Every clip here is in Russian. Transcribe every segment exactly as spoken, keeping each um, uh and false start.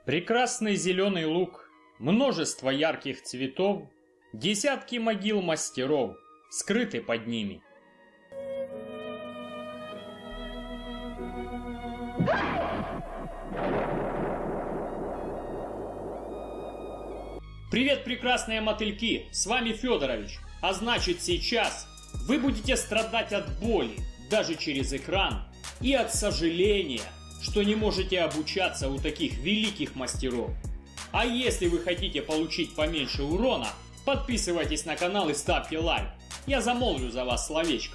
Прекрасный зеленый луг, множество ярких цветов, десятки могил мастеров скрыты под ними. Привет, прекрасные мотыльки, с вами Федорович, а значит сейчас вы будете страдать от боли, даже через экран, и от сожаления, что не можете обучаться у таких великих мастеров. А если вы хотите получить поменьше урона, подписывайтесь на канал и ставьте лайк, я замолвлю за вас словечко.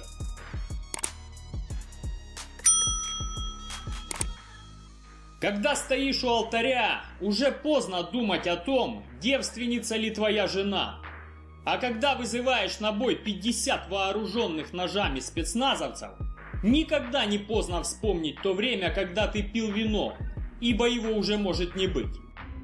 Когда стоишь у алтаря, уже поздно думать о том, девственница ли твоя жена. А когда вызываешь на бой пятьдесят вооруженных ножами спецназовцев, никогда не поздно вспомнить то время, когда ты пил вино, ибо его уже может не быть.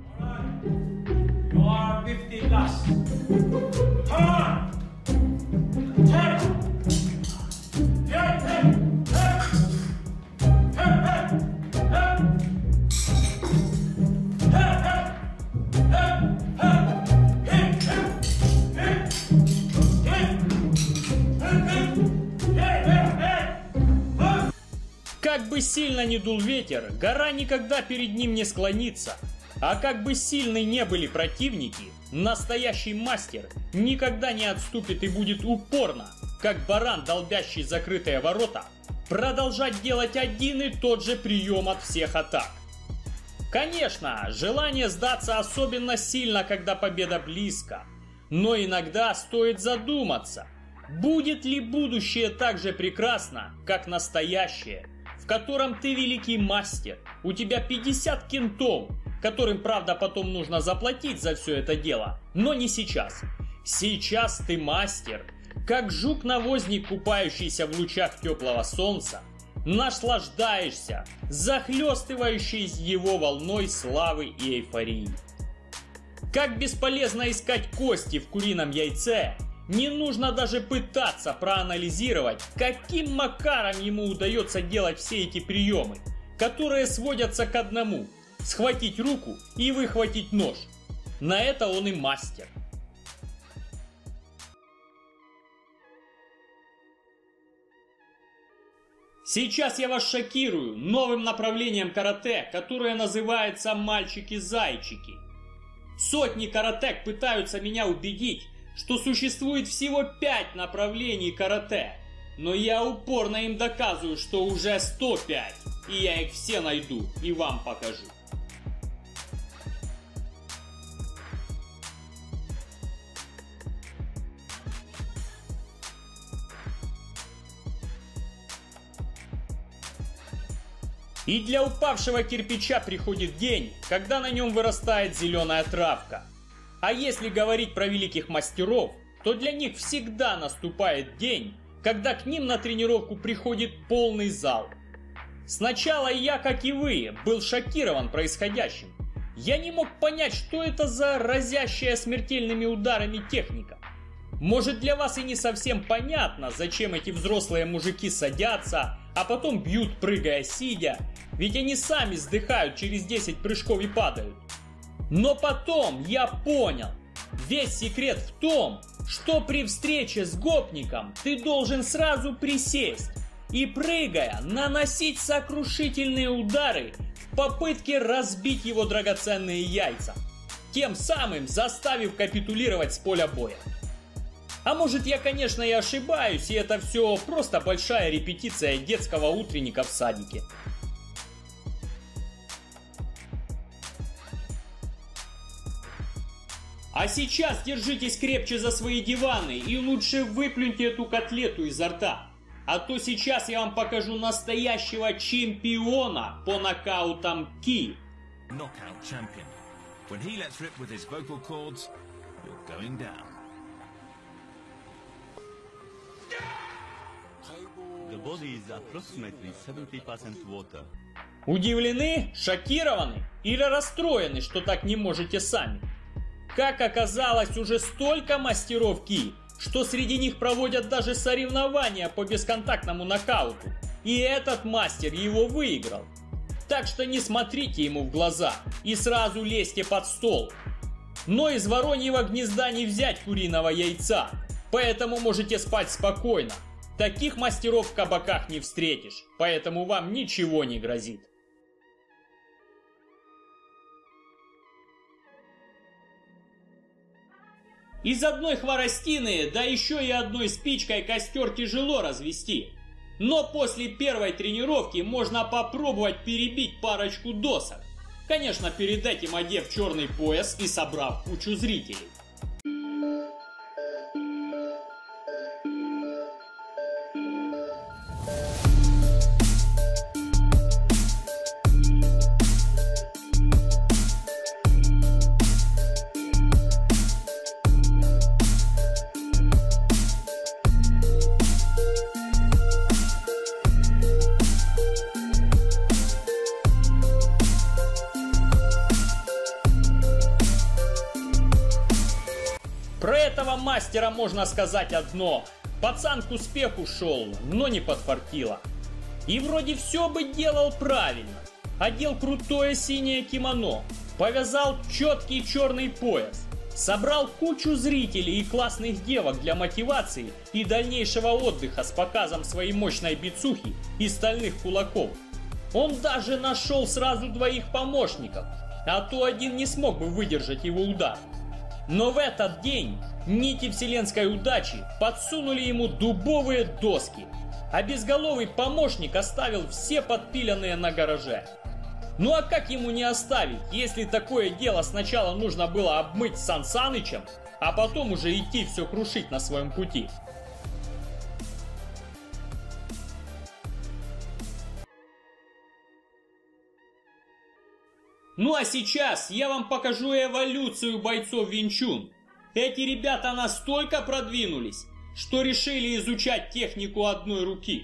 Как бы сильно ни дул ветер, гора никогда перед ним не склонится. А как бы сильны не были противники, настоящий мастер никогда не отступит и будет упорно, как баран, долбящий закрытые ворота, продолжать делать один и тот же прием от всех атак. Конечно, желание сдаться особенно сильно, когда победа близко, но иногда стоит задуматься, будет ли будущее так же прекрасно, как настоящее, в котором ты великий мастер, у тебя пятьдесят кентов, которым, правда, потом нужно заплатить за все это дело, но не сейчас. Сейчас ты мастер, как жук-навозник, купающийся в лучах теплого солнца, наслаждаешься захлестывающей его волной славы и эйфории. Как бесполезно искать кости в курином яйце, не нужно даже пытаться проанализировать, каким макаром ему удается делать все эти приемы, которые сводятся к одному – схватить руку и выхватить нож. На это он и мастер. Сейчас я вас шокирую новым направлением карате, которое называется «мальчики-зайчики». Сотни каратек пытаются меня убедить, что существует всего пять направлений карате, но я упорно им доказываю, что уже сто пять, и я их все найду и вам покажу. И для упавшего кирпича приходит день, когда на нем вырастает зеленая травка. А если говорить про великих мастеров, то для них всегда наступает день, когда к ним на тренировку приходит полный зал. Сначала я, как и вы, был шокирован происходящим. Я не мог понять, что это за разящая смертельными ударами техника. Может, для вас и не совсем понятно, зачем эти взрослые мужики садятся, а потом бьют, прыгая сидя, ведь они сами сдыхают через десять прыжков и падают. Но потом я понял, весь секрет в том, что при встрече с гопником ты должен сразу присесть и, прыгая, наносить сокрушительные удары в попытке разбить его драгоценные яйца, тем самым заставив капитулировать с поля боя. А может, я, конечно, и ошибаюсь, и это все просто большая репетиция детского утренника в садике. А сейчас держитесь крепче за свои диваны и лучше выплюньте эту котлету изо рта. А то сейчас я вам покажу настоящего чемпиона по нокаутам Ки. Knockout champion. When he lets rip with his vocal cords, you're going down. The body is approximately seventy percent water. Удивлены, шокированы или расстроены, что так не можете сами? Как оказалось, уже столько мастеров Ки, что среди них проводят даже соревнования по бесконтактному нокауту. И этот мастер его выиграл. Так что не смотрите ему в глаза и сразу лезьте под стол. Но из вороньего гнезда не взять куриного яйца, поэтому можете спать спокойно. Таких мастеров в кабаках не встретишь, поэтому вам ничего не грозит. Из одной хворостины, да еще и одной спичкой костер тяжело развести. Но после первой тренировки можно попробовать перебить парочку досок. Конечно, перед этим одев черный пояс и собрав кучу зрителей. Про этого мастера можно сказать одно. Пацан к успеху шел, но не подфартило. И вроде все бы делал правильно. Одел крутое синее кимоно, повязал четкий черный пояс, собрал кучу зрителей и классных девок для мотивации и дальнейшего отдыха с показом своей мощной бицухи и стальных кулаков. Он даже нашел сразу двоих помощников, а то один не смог бы выдержать его удар. Но в этот день нити вселенской удачи подсунули ему дубовые доски, а безголовый помощник оставил все подпиленные на гараже. Ну а как ему не оставить, если такое дело сначала нужно было обмыть с Сан Санычем, а потом уже идти все крушить на своем пути? Ну а сейчас я вам покажу эволюцию бойцов Вин Чун. Эти ребята настолько продвинулись, что решили изучать технику одной руки.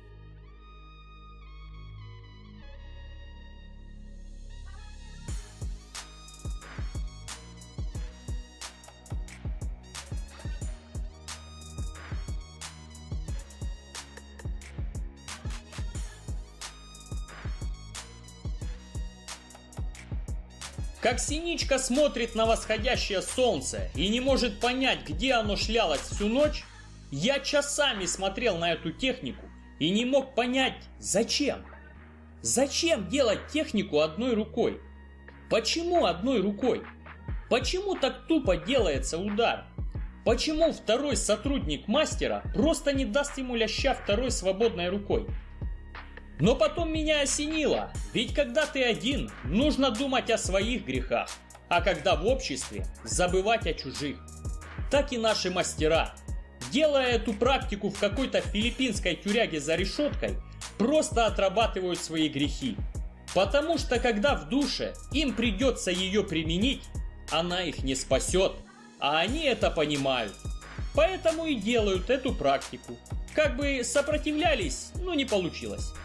Как синичка смотрит на восходящее солнце и не может понять, где оно шлялось всю ночь, я часами смотрел на эту технику и не мог понять, зачем. Зачем делать технику одной рукой? Почему одной рукой? Почему так тупо делается удар? Почему второй сотрудник мастера просто не даст ему ляща второй свободной рукой? Но потом меня осенило, ведь когда ты один, нужно думать о своих грехах, а когда в обществе, забывать о чужих. Так и наши мастера, делая эту практику в какой-то филиппинской тюряге за решеткой, просто отрабатывают свои грехи. Потому что когда в душе им придется ее применить, она их не спасет, а они это понимают. Поэтому и делают эту практику. Как бы сопротивлялись, но не получилось.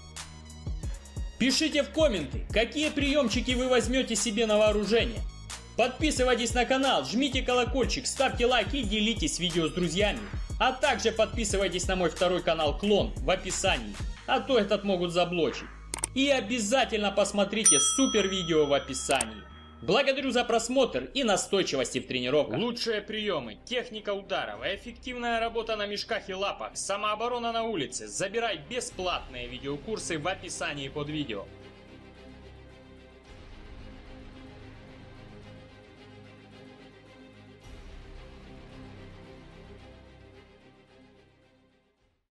Пишите в комменты, какие приемчики вы возьмете себе на вооружение. Подписывайтесь на канал, жмите колокольчик, ставьте лайк и делитесь видео с друзьями. А также подписывайтесь на мой второй канал Клон в описании, а то этот могут заблочить. И обязательно посмотрите супер видео в описании. Благодарю за просмотр и настойчивости в тренировках. Лучшие приемы, техника ударов, эффективная работа на мешках и лапах, самооборона на улице. Забирай бесплатные видеокурсы в описании под видео.